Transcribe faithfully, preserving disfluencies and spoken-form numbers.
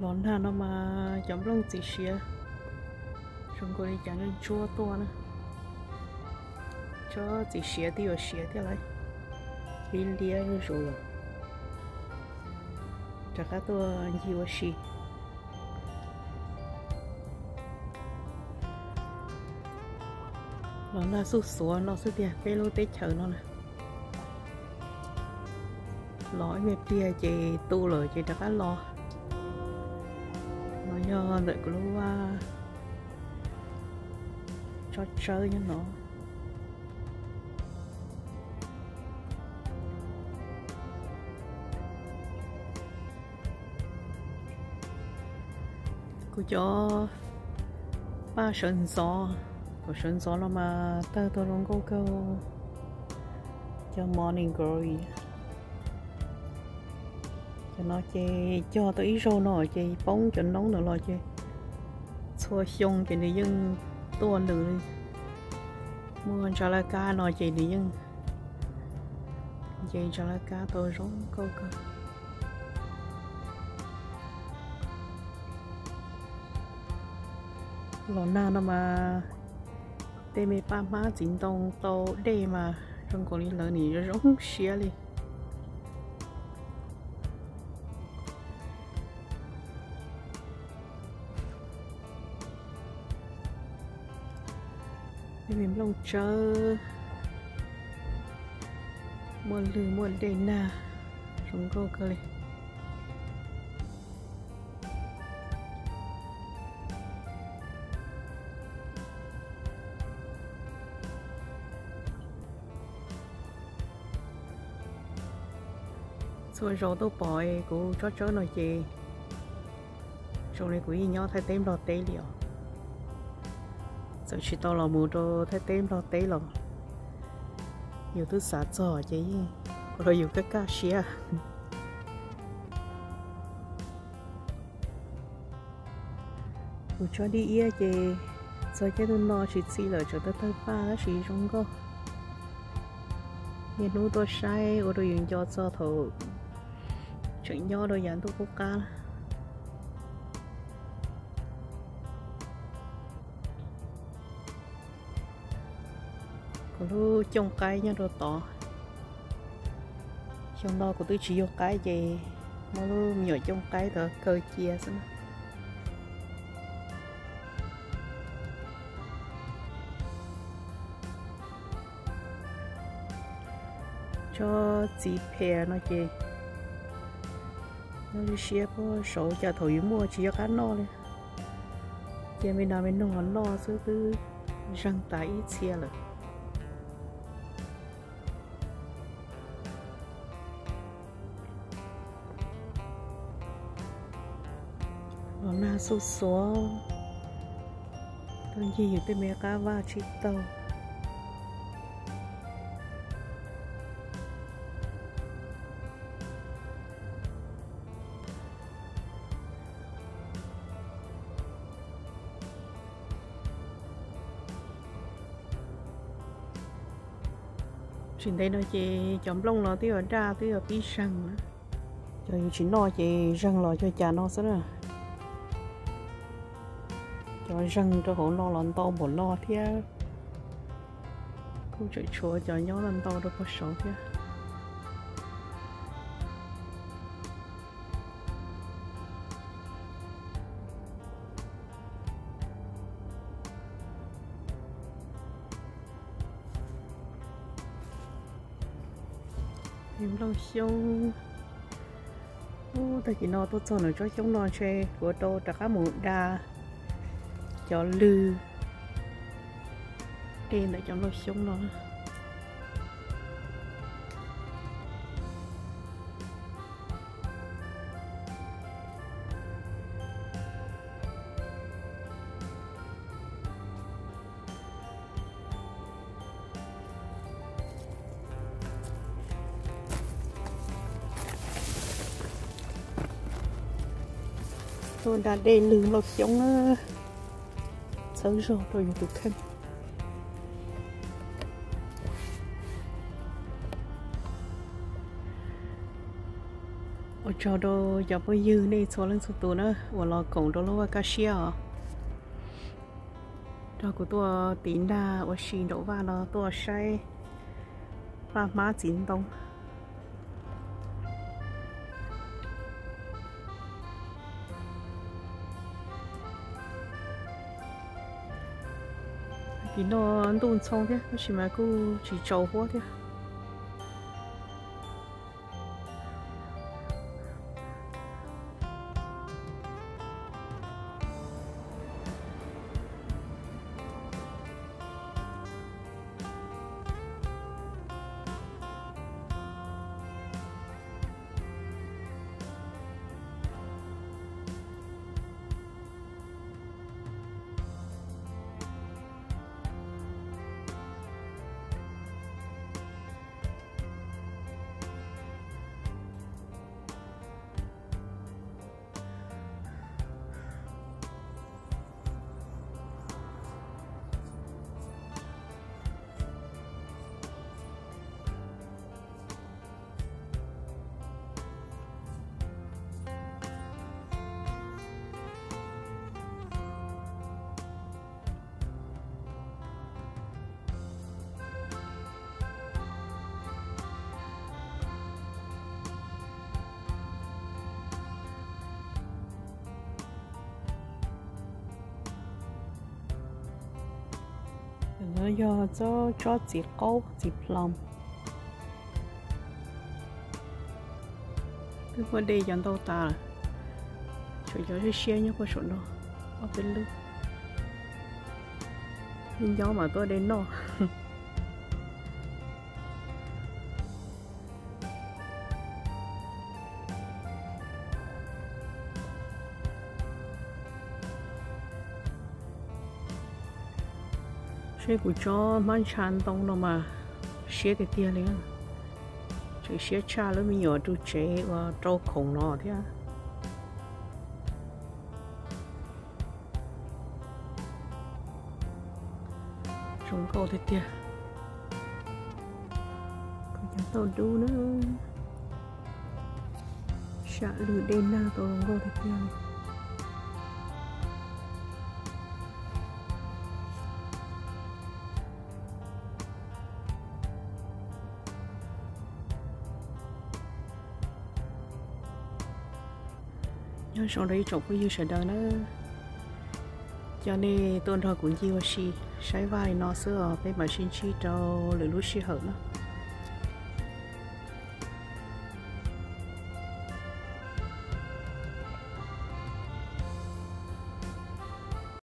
lón hà nó mà chấm lông chỉ xía chúng tôi đi chẳng nên chua to nữa cho chỉ xía thì ở xía thế lại đi lia rồi chắc cả tôi nhiều xí lón hà sụt xuống nó sẽ tiền bê lô tết chờ nó nè lõi mệt tia chị tu rồi chị đã cá lo nó đợi của lúc cho chơi như nó cô cho ba sân gió của sân gió là mà tao tôi luôn câu câu cho morning glory cho nó chơi cho tôi ít rô nó chơi bóng cho nóng nữa lo chơi xua xung thì này nhưng tuôn được đi mua cho là cá nó chơi thì nhưng chơi cho là cá tôi rong câu câu lò na nó mà tê mê ba má chính tông tàu đê mà trong còn đi lớn thì nó rong xía đi mình lông chờ muôn lư muôn đề na chúng cô cơ li rồi rồi tôi bỏ của chó chó nói gì rồi này của nhau thay tem đọt tế liệu giờ chỉ tao là mua đồ thay tem đọt tế rồi nhiều thứ xả trò chứ rồi nhiều cái cá xía của cho đi ia chứ rồi cái tôi no chỉ xí là cho tôi tới ba xí trong cô nhìn nó tôi sai ở đây dùng cho cho thầu chuyện nhau rồi dán tôi có cá còn lúc trồng cây nha rồi to trong đó của tôi chỉ vô cái gì mà lúc nhỏ trồng cây rồi cơ chia xem cho chị phe nó chị nó đi xe có số cho thổi mua chỉ cho cá no đi chị mình nào mình nông nó chứ cứ răng tay ít xe rồi nó na số số tôi gì tới mẹ cá va chít tàu chuyện đây nó chỉ chấm lông nó tiêu ra tiêu bí răng cho chỉ nó chỉ răng lo cho cha nó sẽ là cho răng cho hổ nó lần to một lo thế cũng chạy chùa cho nhau lần to được có số thế em lâu xong ô tại vì nó tốt cho nó cho chúng nó chơi của tôi tất cả một đa cho lư tiền để cho nó sống nó tôi đã để lưng lột giống sớm rồi rồi được thêm ở cho đồ giờ bây giờ này số lần số tuổi nữa và lo cổng đồ lo cá xia cho của tôi tính đa và xin đổ vào nó tôi say và má chín đông cái nó ăn đun xong thế chỉ mà cứ chỉ trâu quá thế nó do cho cho chỉ câu chỉ lòng cái vấn đề chẳng đâu ta chủ yếu là xe nhá có số nó ở bên lưng nhưng gió mà tôi đến nó xe của cho mang chăn đông nó mà xe cái tia liền chỉ xe cha nó mới nhỏ chú chế và trâu khổng nó thế à chúng câu thế tia còn chẳng tàu đu nữa xả lửa đen na tàu câu thế tia nhớ sau đấy chụp cái gì sẽ đỡ nữa cho nên tôi thôi cũng nhiều xí sai vai nó sửa cái mà xin chi cho lưỡi lúa xí hở nó